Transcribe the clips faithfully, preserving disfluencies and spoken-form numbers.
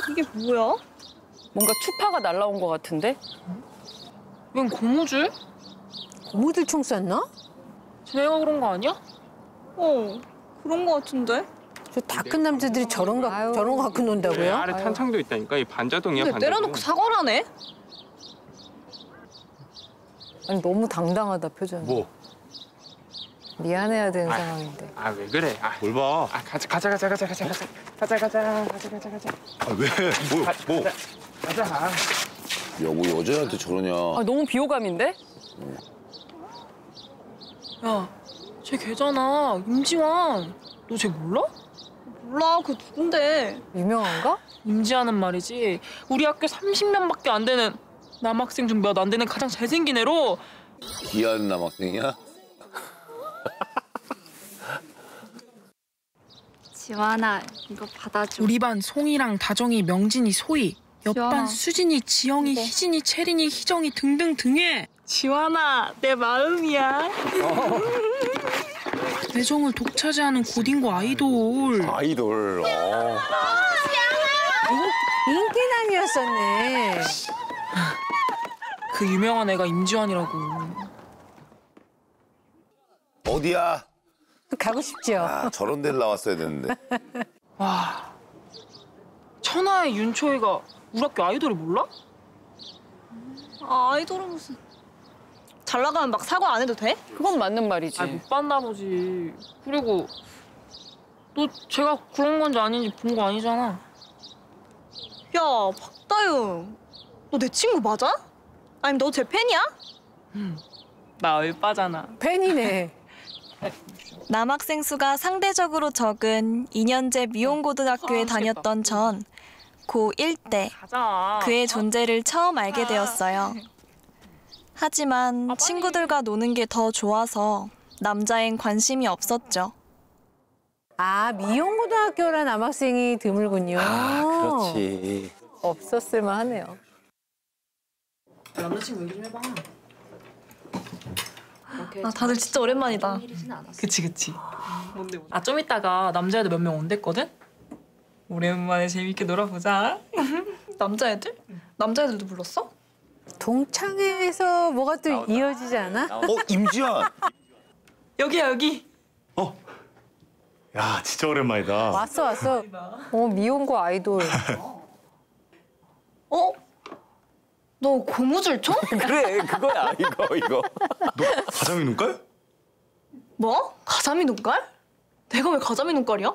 이게 뭐야? 뭔가 추파가 날라온 것 같은데? 이건 고무줄? 고무줄 총 쐈나? 쟤네가 그런 거 아니야? 어, 그런 거 같은데? 저 다 큰 남자들이 저런 거 아유. 저런 거 갖고 논다고요? 아래 탄창도 있다니까. 이 반자동이야, 근데 반자동. 때려놓고 사과를 하네? 아니 너무 당당하다 표정이. 뭐? 미안해야 되는 아, 상황인데. 아, 왜 그래? 아, 뭘 봐? 아, 가자, 가자, 가자, 가자, 가자, 가자, 가자, 가자, 가자, 가자, 가자. 아, 왜? 뭐? 가, 뭐? 가자, 가자. 야, 뭐 여자한테 저러냐. 아, 너무 비호감인데? 야, 쟤 걔잖아. 임지환. 너 쟤 몰라? 몰라, 그 누군데? 유명한가? 임지환은 말이지. 우리 학교 삼십 명밖에 안 되는 남학생 중 몇 안 되는 가장 잘생긴 애로. 귀한 남학생이야? 지환아, 이거 받아줘. 우리 반 송이랑 다정이, 명진이, 소희. 옆반 지환아. 수진이, 지영이, 네. 희진이, 채린이, 희정이 등등 등해. 지환아, 내 마음이야. 애정을 독차지하는 고딩고 아이돌. 아이돌. 어. 인기남이었었네. 그 유명한 애가 임지환이라고. 어디야? 가고 싶죠. 아, 저런 데를 나왔어야 되는데. 와, 천하의 윤초희가 우리 학교 아이돌을 몰라? 아, 아이돌은 무슨. 잘 나가면 막 사과 안 해도 돼? 그건 맞는 말이지. 아, 못 봤나 보지. 그리고 너 제가 그런 건지 아닌지 본 거 아니잖아. 야, 박다윤. 너 내 친구 맞아? 아니면 너 제 팬이야? 응, 나 얼빠잖아. 팬이네. 남학생 수가 상대적으로 적은 이 년제 미용고등학교에 아, 다녔던 전 고일 때 가자. 그의 존재를 처음 알게 되었어요. 하지만 아, 빨리. 친구들과 노는 게 더 좋아서 남자엔 관심이 없었죠. 아, 미용고등학교라 남학생이 드물군요. 아, 그렇지. 없었을 만하네요. 남자친구 얘기 좀 해봐. 아, 다들 진짜 오랜만이다. 그치 그치. 뭔데 뭔데. 아, 좀 이따가 남자애들 몇 명 온댔거든? 오랜만에 재밌게 놀아보자. 남자애들? 남자애들도 불렀어? 동창회에서 뭐가 또 나온다. 이어지지 않아? 어, 임지환. 여기야 여기. 어. 야, 진짜 오랜만이다. 왔어, 왔어. 어 미용고 아이돌. 어? 너 고무줄총? 그래, 그거야, 이거, 이거. 너 가자미 눈깔? 뭐? 가자미 눈깔? 내가 왜 가자미 눈깔이야?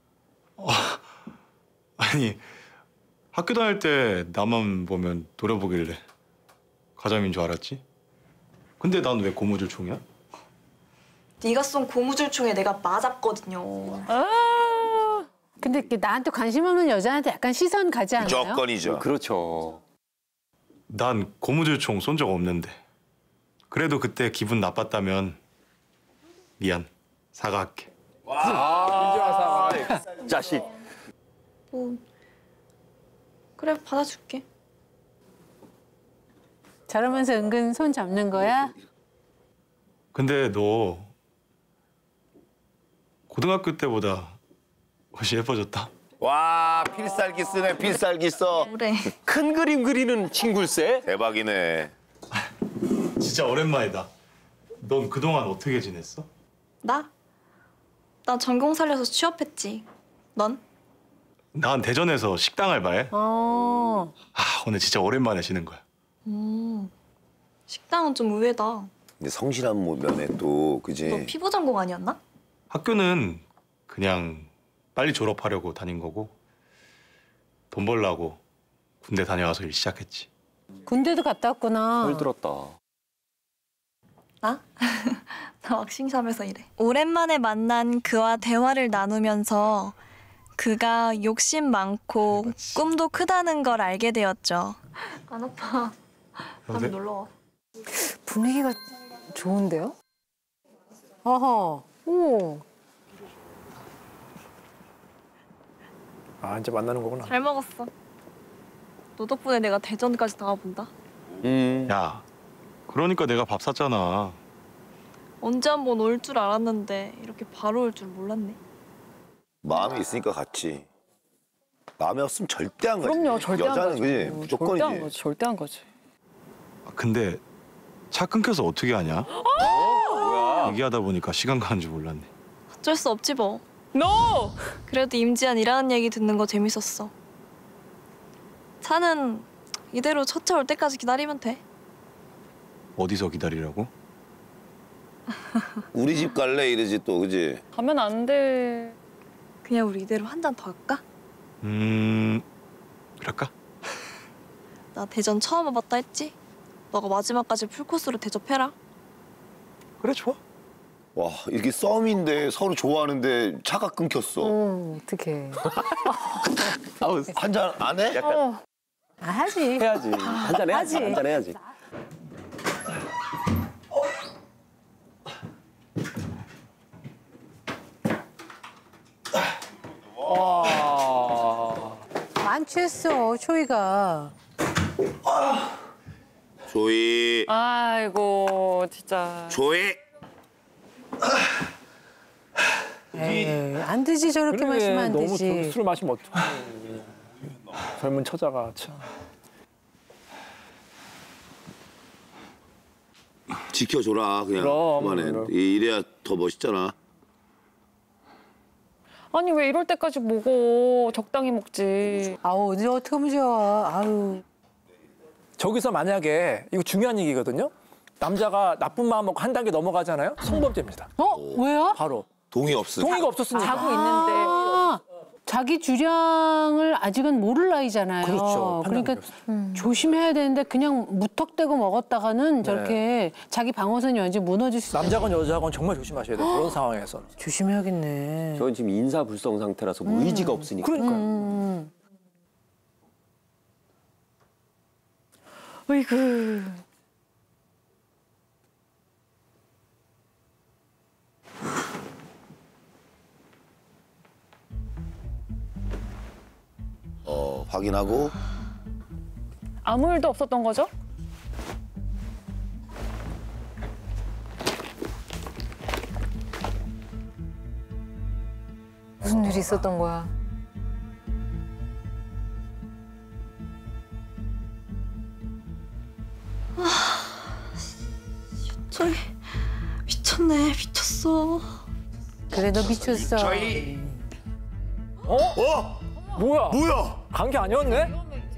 아니, 학교 다닐 때 나만 보면 노려보길래 가자미인 줄 알았지? 근데 난 왜 고무줄 총이야? 네가 쏜 고무줄총에 내가 맞았거든요. 아, 근데 이렇게 나한테 관심 없는 여자한테 약간 시선 가지 않아요? 무조건이죠. 그렇죠. 난 고무줄 총 쏜 적 없는데. 그래도 그때 기분 나빴다면 미안, 사과할게. 자식. 뭐 그래, 받아줄게. 저러면서 은근 손 잡는 거야? 근데 너 고등학교 때보다 훨씬 예뻐졌다. 와, 필살기 쓰네, 필살기 써. 그래. 큰 그림 그리는 친구일세? 대박이네. 진짜 오랜만이다. 넌 그동안 어떻게 지냈어? 나? 나 전공 살려서 취업했지. 넌? 난 대전에서 식당 알바해. 어. 아, 오늘 진짜 오랜만에 쉬는 거야. 음, 식당은 좀 의외다. 근데 성실한 뭐 면에 또, 너 그지? 피부 전공 아니었나? 학교는 그냥 빨리 졸업하려고 다닌 거고 돈 벌려고 군대 다녀와서 일 시작했지. 군대도 갔다 왔구나. 들었다. 나? 나 왁싱샵에서 일해. 오랜만에 만난 그와 대화를 나누면서 그가 욕심 많고 꿈도 크다는 걸 알게 되었죠. 안 아파. 다음에 놀러 와. 분위기가 좋은데요? 어허. 오. 아, 이제 만나는 거구나. 잘 먹었어. 너 덕분에 내가 대전까지 나와본다. 음. 야, 그러니까 내가 밥 샀잖아. 언제 한번 올 줄 알았는데 이렇게 바로 올 줄 몰랐네. 마음이 있으니까 갔지. 마음에 없으면 절대 안 가지. 그럼요, 절대 안 여자는 가죠. 그지 절대 안 무조건이지. 가지, 절대 안 가지. 아, 근데 차 끊겨서 어떻게 하냐? 뭐야? 얘기하다 보니까 시간 가는 줄 몰랐네. 어쩔 수 없지 뭐. No! 그래도 임지한 일하는 얘기 듣는 거 재밌었어. 차는 이대로 첫 차 올 때까지 기다리면 돼. 어디서 기다리라고? 우리 집 갈래 이러지 또 그지? 가면 안 돼. 그냥 우리 이대로 한 잔 더 할까? 음... 그럴까? 나 대전 처음 와봤다 했지? 너가 마지막까지 풀코스로 대접해라. 그래 좋아. 와 이게 썸인데 서로 좋아하는데 차가 끊겼어. 어, 어떡해. 한 잔 안 해? 어. 아, 하지. 해야지. 한잔 해야지. 하지. 한잔 해야지. 와. 만취했어, 초이가. 조이. 아이고, 진짜. 조이. 에이, 안 되지, 저렇게 마시면 안 너무 되지. 술 마시면 어떡해. 젊은 처자가 참. 지켜줘라 그냥. 그럼, 그만해. 그럼. 이- 이래야 더 멋있잖아. 아니, 왜 이럴 때까지 먹어? 적당히 먹지. 아우, 이제 어떻게 하면 좋아. 아유. 저기서 만약에 이거 중요한 얘기거든요. 남자가 나쁜 마음 먹고 한 단계 넘어가잖아요. 성범죄입니다. 어? 왜요? 바로 동의 없어. 동의가 없었으니까. 자고 있는데. 아, 자기 주량을 아직은 모를 나이잖아요. 그렇죠. 그러니까 판단력이 조심해야 되는데 그냥 무턱대고 먹었다가는 네. 저렇게 자기 방어선이 완전 무너질 수 있어요. 남자건 여자건 정말 조심하셔야 돼요. 그런 상황에서는. 조심해야겠네. 저는 지금 인사불성 상태라서 뭐 의지가 없으니까. 그러니까요. 음. 어이구. 어 확인하고. 아무 일도 없었던 거죠? 무슨 일이 있었던 거야? 저기 미쳤네, 미쳤어. 그래, 너 미쳤어. 어? 어? 뭐야? 뭐야? 간 게 아니었네?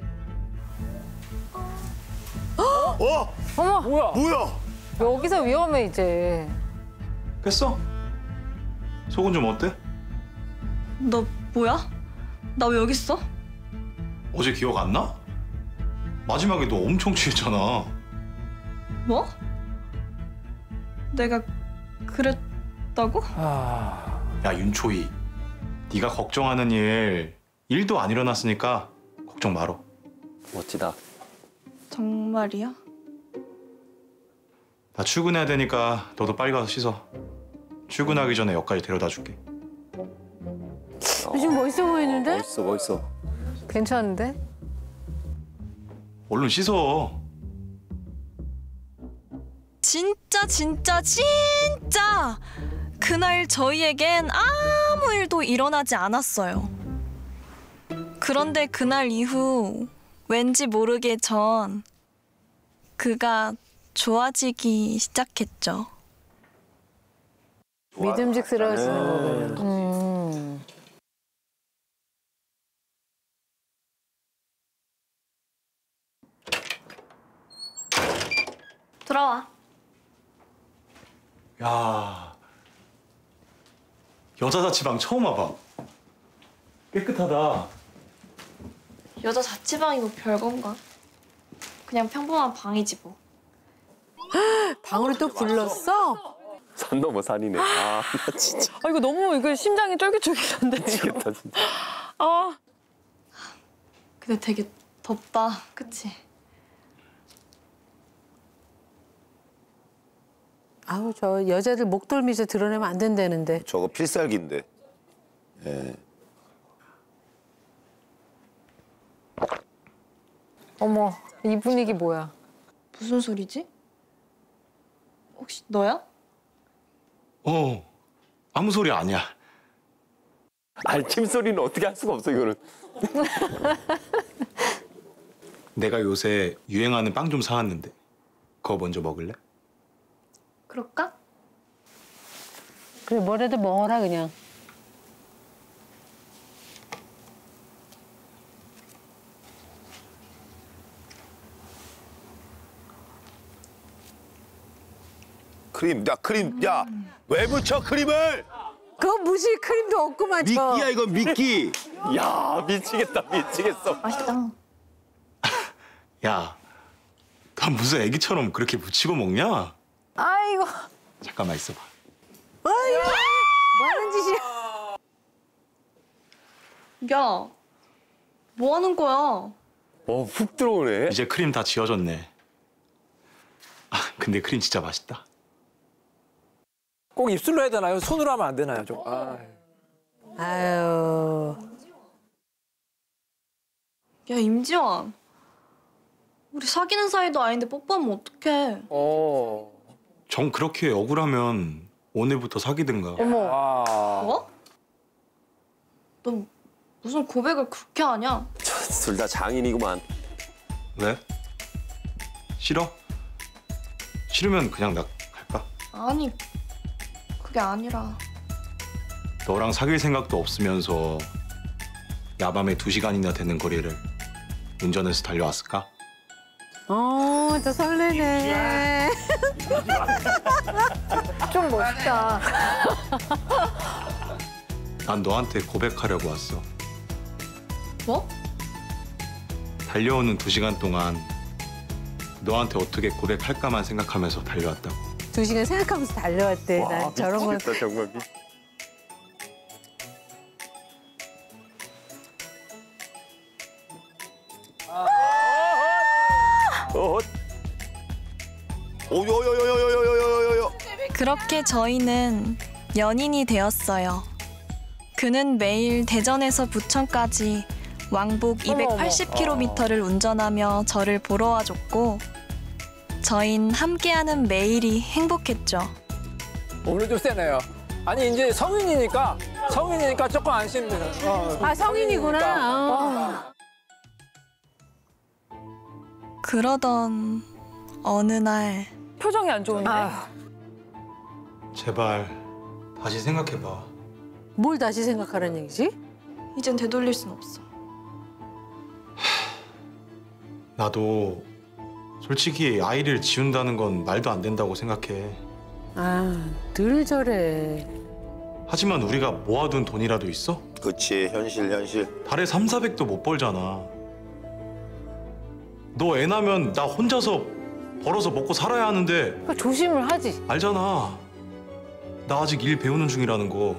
어? 어머, 뭐야? 뭐야? 여기서 위험해, 이제. 깼어? 속은 좀 어때? 너 뭐야? 나 왜 여기 있어? 어제 기억 안 나? 마지막에 너 엄청 취했잖아. 뭐? 내가 그랬다고? 아, 야 윤초희, 네가 걱정하는 일 일도 안 일어났으니까 걱정 말어. 멋지다. 정말이야? 나 출근해야 되니까 너도 빨리 가서 씻어. 출근하기 전에 역까지 데려다 줄게. 요즘 멋있어 보이는데? 멋있어, 멋있어. 괜찮은데? 얼른 씻어. 진짜 진짜 진짜 그날 저희에겐 아무 일도 일어나지 않았어요. 그런데 그날 이후 왠지 모르게 전 그가 좋아지기 시작했죠. 믿음직스러워지는 거군요. 음. 들어와. 야, 여자 자취방 처음 와봐. 깨끗하다. 여자 자취방이 뭐 별건가? 그냥 평범한 방이지 뭐. 방으로 또 불렀어? 산 넘어 산이네. 아, 나 진짜 아, 이거 너무, 이거 심장이 쫄깃쫄깃한데. 이거. 미치겠다, 진짜. 아, 근데 되게 덥다, 그치? 아우, 저 여자들 목덜미에서 드러내면 안 된다는데. 저거 필살기인데. 예. 어머, 이 분위기 뭐야? 무슨 소리지? 혹시 너야? 어, 아무 소리 아니야. 알침 소리는 어떻게 할 수가 없어 이거는. 내가 요새 유행하는 빵 좀 사왔는데 그거 먼저 먹을래? 그럴까? 그래 뭐라도 먹어라 그냥. 크림, 야 크림, 야 왜 묻혀 크림을? 그거 무시 크림도 없구만 저. 미끼야 이건 미끼. 야 미치겠다 미치겠어. 맛있다. 야, 난 무슨 애기처럼 그렇게 묻히고 먹냐? 아이고. 잠깐만 있어봐. 뭐 하는 짓이야? 야, 뭐 하는 거야? 어훅 들어오네. 이제 크림 다 지워졌네. 아, 근데 크림 진짜 맛있다. 꼭 입술로 해야 되나요? 손으로 하면 안 되나요? 좀. 아. 아유. 야, 임지원. 우리 사귀는 사이도 아닌데 뽀뽀하면 어떡해? 어. 정 그렇게 억울하면 오늘부터 사귀든가. 어머. 아. 뭐? 너 무슨 고백을 그렇게 하냐? 둘 다 장인이구만. 왜? 싫어? 싫으면 그냥 나 갈까? 아니, 그게 아니라. 너랑 사귈 생각도 없으면서 야밤에 두 시간이나 되는 거리를 운전해서 달려왔을까? 어, 저 설레네. 좀 멋있다. 난 너한테 고백하려고 왔어. 뭐? 달려오는 두 시간 동안 너한테 어떻게 고백할까만 생각하면서 달려왔다고. 두 시간 생각하면서 달려왔대. 와 난 저런 건. 미치겠다 정말. 미... 어. 오요요요요요요요요요. 그렇게 저희는 연인이 되었어요. 그는 매일 대전에서 부천까지 왕복 이백팔십 킬로미터를 운전하며 저를 보러 와줬고 저흰 함께하는 매일이 행복했죠. 오늘 좀 세네요. 아니 이제 성인이니까 성인이니까 조금 안심돼요. 어, 아 성인이구나. 어. 그러던 어느 날 표정이 안 좋은데? 아, 제발 다시 생각해봐. 뭘 다시 생각하라는 얘기지? 이젠 되돌릴 순 없어. 나도 솔직히 아이를 지운다는 건 말도 안 된다고 생각해. 아, 늘 저래. 하지만 우리가 모아둔 돈이라도 있어? 그치 현실 현실. 달에 삼사백도 못 벌잖아. 너 애 낳으면 나 혼자서 벌어서 먹고 살아야 하는데 그러니까 조심을 하지. 알잖아. 나 아직 일 배우는 중이라는 거.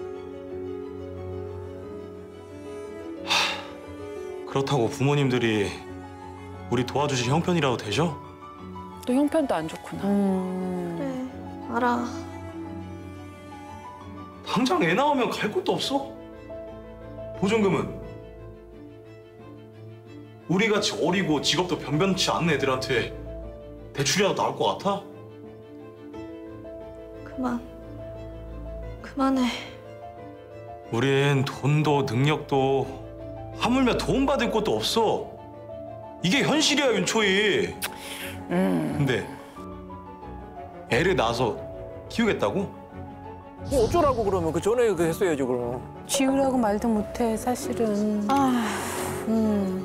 하, 그렇다고 부모님들이 우리 도와주실 형편이라도 되죠? 또 형편도 안 좋구나. 음. 그래, 알아. 당장 애 낳으면 갈 곳도 없어? 보증금은? 우리같이 어리고 직업도 변변치 않은 애들한테 대출이라도 나올 것 같아? 그만. 그만해. 우린 돈도 능력도 하물며 도움받을 것도 없어. 이게 현실이야, 윤초희. 음. 근데 애를 낳아서 키우겠다고? 뭐 어쩌라고 그러면 그 전에 그 했어야죠 그럼. 지우라고 말도 못해 사실은. 아, 음.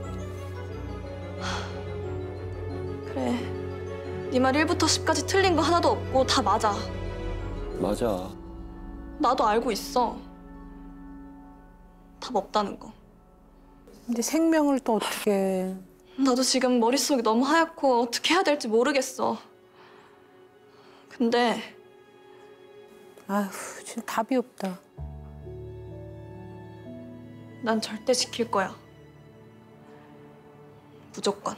그래. 네 말 일부터 십까지 틀린 거 하나도 없고 다 맞아. 맞아. 나도 알고 있어. 답 없다는 거. 근데 생명을 또 어떻게? 나도 지금 머릿속이 너무 하얗고 어떻게 해야 될지 모르겠어. 근데 아휴, 진짜 답이 없다. 난 절대 지킬 거야. 무조건.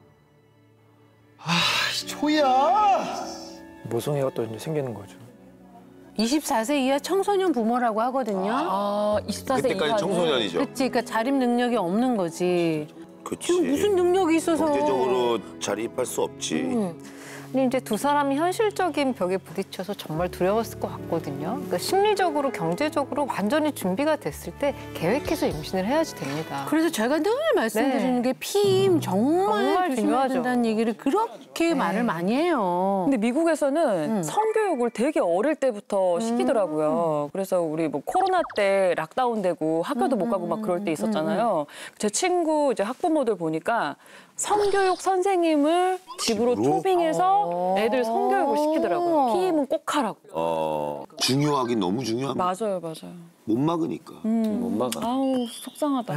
아, 초희야! 모성애가 또 이제 생기는 거죠. 이십사 세 이하 청소년 부모라고 하거든요. 아, 이십사 세 그때까지 이하는. 청소년이죠. 그치, 그러니까 자립 능력이 없는 거지. 그치. 지금 무슨 능력이 있어서? 경제적으로 자립할 수 없지. 응. 근데 이제 두 사람이 현실적인 벽에 부딪혀서 정말 두려웠을 것 같거든요. 그러니까 심리적으로, 경제적으로 완전히 준비가 됐을 때 계획해서 임신을 해야지 됩니다. 그래서 제가 늘 말씀드리는 네. 게 피임 정말, 정말 조심해야 중요하죠. 된다는 얘기를 그렇게 네. 말을 많이 해요. 근데 미국에서는 음. 성교육을 되게 어릴 때부터 시키더라고요. 그래서 우리 뭐 코로나 때 락다운되고 학교도 못 가고 막 그럴 때 있었잖아요. 제 친구 이제 학부모들 보니까 성교육 선생님을 집으로 집으로? 초빙해서 애들 성교육을 시키더라고요. 피임은 꼭 하라고. 어, 중요하긴 너무 중요합니다. 맞아요, 맞아요. 못 막으니까. 음. 못 막아. 아우, 속상하다.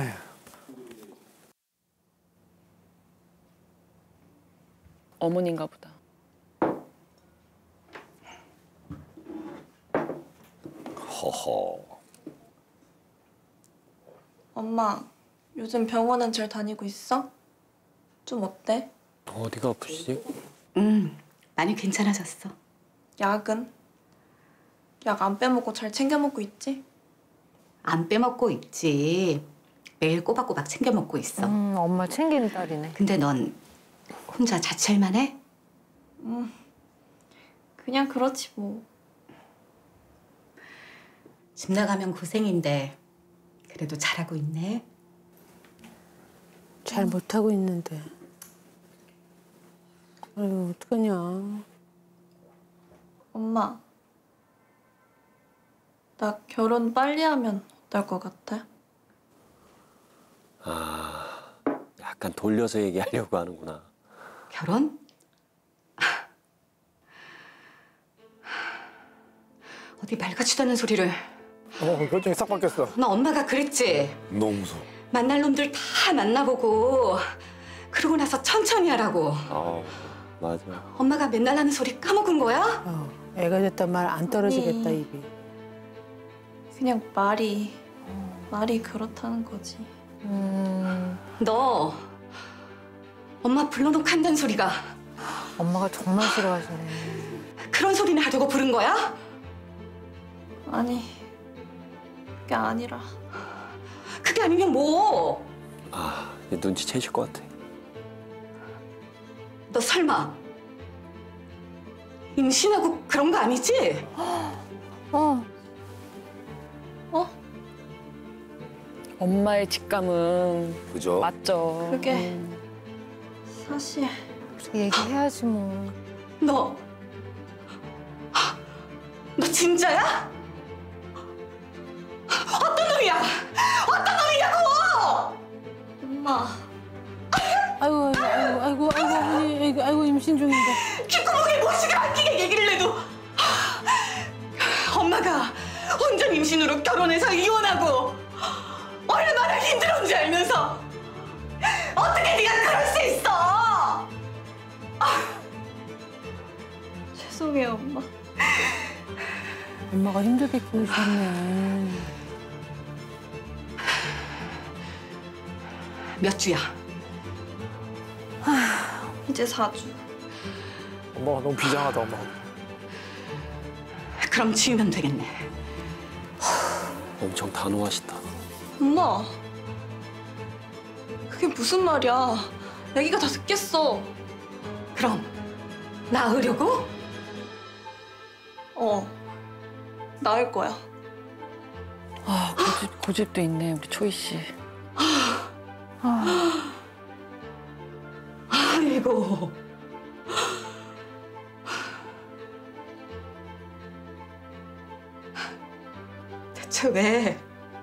어머니인가 보다. 허허. 엄마, 요즘 병원은 잘 다니고 있어? 좀 어때? 어디가 아프시지? 음, 많이 괜찮아졌어. 약은? 약 안 빼먹고 잘 챙겨 먹고 있지? 안 빼먹고 있지. 매일 꼬박꼬박 챙겨 먹고 있어. 음, 엄마 챙기는 딸이네. 근데 넌 혼자 자취할만 해? 음, 그냥 그렇지 뭐. 집 나가면 고생인데 그래도 잘하고 있네. 잘 못하고 있는데. 아유, 어떡하냐. 엄마, 나 결혼 빨리 하면 어떨 것 같아? 아, 약간 돌려서 얘기하려고 하는구나. 결혼? 어디 말 같지도 않은 소리를. 어, 표정이 싹 바뀌었어. 너 엄마가 그랬지? 너무 무서워. 만날 놈들 다 만나보고 그러고 나서 천천히 하라고. 어, 맞아. 엄마가 맨날 하는 소리 까먹은 거야? 어, 애가 됐단 말 안 떨어지겠다, 아니. 입이. 그냥 말이, 말이 그렇다는 거지. 음, 너 엄마 불러놓고 한다는 소리가 엄마가 정말 싫어하시네. 그런 소리는 하려고 부른 거야? 아니, 그게 아니라. 그게 아니면 뭐? 아, 얘 눈치채실 것 같아. 너 설마 임신하고 그런 거 아니지? 어, 어? 엄마의 직감은 그죠? 맞죠. 그게 사실 얘기해야지 뭐. 너, 너 진짜야? 어떤 놈이야? 어떤 놈이냐고! 엄마. 아이고, 아이고, 아이고, 아이고, 어머니, 아이고, 아이고, 임신 중인데. 귓구멍에 모시가 막히게 얘기를 해도 엄마가 혼전 임신으로 결혼해서 이혼하고 얼마나 힘들었는지 알면서 어떻게 네가 그럴 수 있어? 죄송해요, 엄마. 엄마가 힘들게 키우셨네. 몇 주야? 이제 사 주. 엄마가 너무 비장하다, 엄마. 그럼 지우면 되겠네. 엄청 단호하시다. 엄마. 그게 무슨 말이야. 애기가 다 듣겠어. 그럼 낳으려고? 어. 나을 거야. 아, 고집, 고집도 있네, 우리 초이 씨. 아이고. 대체 왜?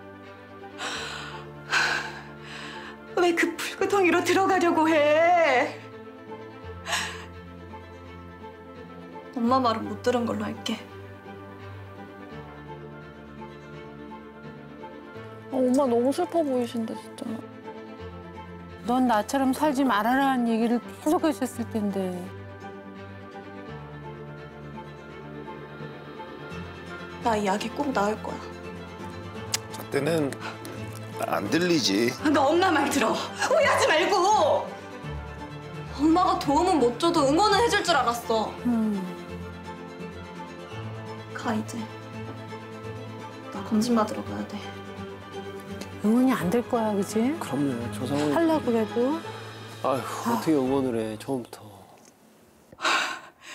왜 그 불구덩이로 들어가려고 해? 엄마 말은 못 들은 걸로 할게. 아, 엄마 너무 슬퍼 보이신다, 진짜. 넌 나처럼 살지 말아라는 얘기를 계속 하셨을 텐데. 나 이 약이 꼭 나을 거야. 저 때는 안 들리지. 너 엄마 말 들어. 오해하지 말고. 엄마가 도움은 못 줘도 응원은 해줄 줄 알았어. 음. 가 이제. 나 검진 받으러 가야 돼. 응원이 안 될 거야, 그지? 그럼요, 저 상황에. 하려고 그래도. 아휴, 어떻게 응원을 해, 처음부터.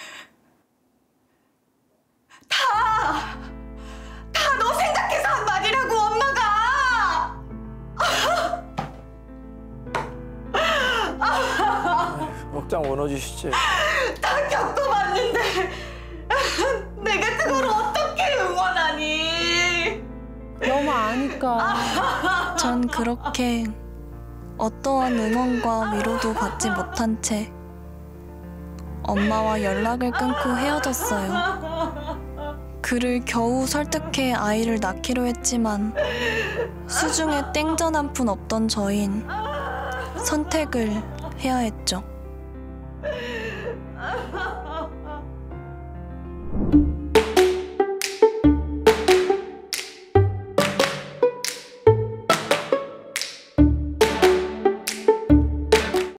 먹장 원어주시지. 다 겪어봤는데 내 같은 걸 어떻게 응원하니? 너무 아니까. 전 그렇게 어떠한 응원과 위로도 받지 못한 채 엄마와 연락을 끊고 헤어졌어요. 그를 겨우 설득해 아이를 낳기로 했지만 수중에 땡전 한 푼 없던 저흰 선택을 해야 했죠.